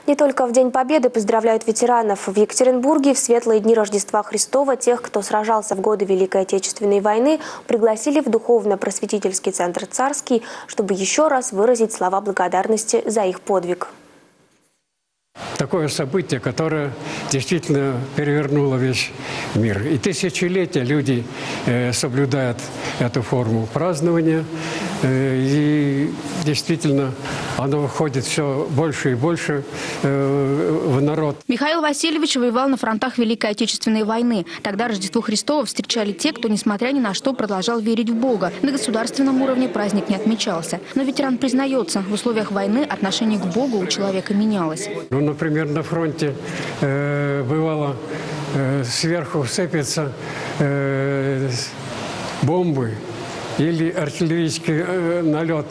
Не только в День Победы поздравляют ветеранов. В Екатеринбурге в светлые дни Рождества Христова тех, кто сражался в годы Великой Отечественной войны, пригласили в духовно-просветительский центр «Царский», чтобы еще раз выразить слова благодарности за их подвиг. Такое событие, которое действительно перевернуло весь мир. И тысячелетия люди соблюдают эту форму празднования. И действительно оно выходит все больше и больше в народ. Михаил Васильевич воевал на фронтах Великой Отечественной войны. Тогда Рождество Христово встречали те, кто, несмотря ни на что, продолжал верить в Бога. На государственном уровне праздник не отмечался. Но ветеран признается, в условиях войны отношение к Богу у человека менялось. Например, на фронте бывало сверху сыпятся бомбы или артиллерийский налет.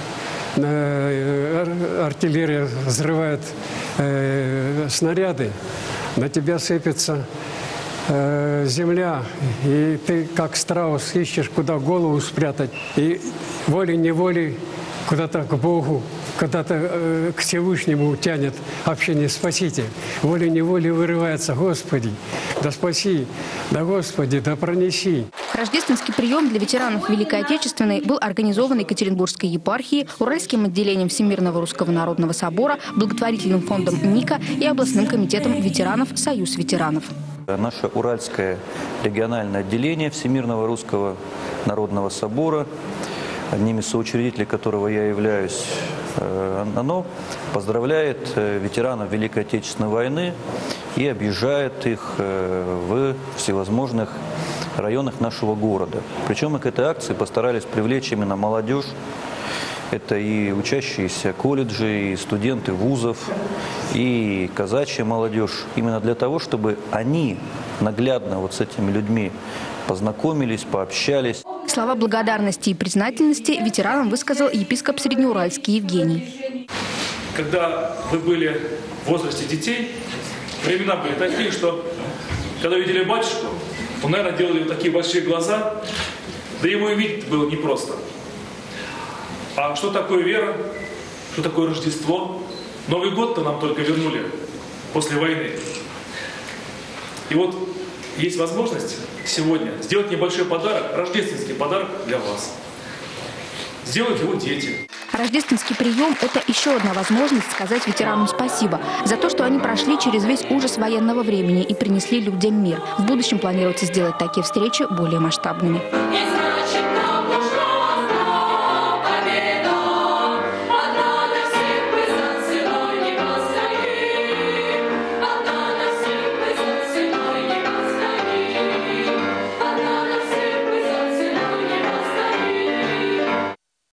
Артиллерия взрывает снаряды, на тебя сыпется земля, и ты как страус ищешь, куда голову спрятать. И волей-неволей куда-то к Богу, куда-то к Всевышнему тянет общение «Спасите». Волей-неволей вырывается: «Господи, да спаси, да Господи, да пронеси». Рождественский прием для ветеранов Великой Отечественной был организован Екатеринбургской епархией, Уральским отделением Всемирного Русского Народного Собора, благотворительным фондом НИКа и областным комитетом ветеранов «Союз ветеранов». Наше Уральское региональное отделение Всемирного Русского Народного Собора, одним из соучредителей которого я являюсь, оно поздравляет ветеранов Великой Отечественной войны и объезжает их в всевозможных районах нашего города. Причем мы к этой акции постарались привлечь именно молодежь. Это и учащиеся колледжи, и студенты вузов, и казачья молодежь. Именно для того, чтобы они наглядно вот с этими людьми познакомились, пообщались. Слова благодарности и признательности ветеранам высказал епископ Среднеуральский Евгений. Когда вы были в возрасте детей, времена были такие, что когда видели батюшку, то, наверное, делали вот такие большие глаза, да его и видеть было непросто. А что такое вера, что такое Рождество? Новый год-то нам только вернули после войны. И вот есть возможность сегодня сделать небольшой подарок, рождественский подарок для вас. Сделают его дети. Рождественский прием – это еще одна возможность сказать ветеранам спасибо за то, что они прошли через весь ужас военного времени и принесли людям мир. В будущем планируется сделать такие встречи более масштабными.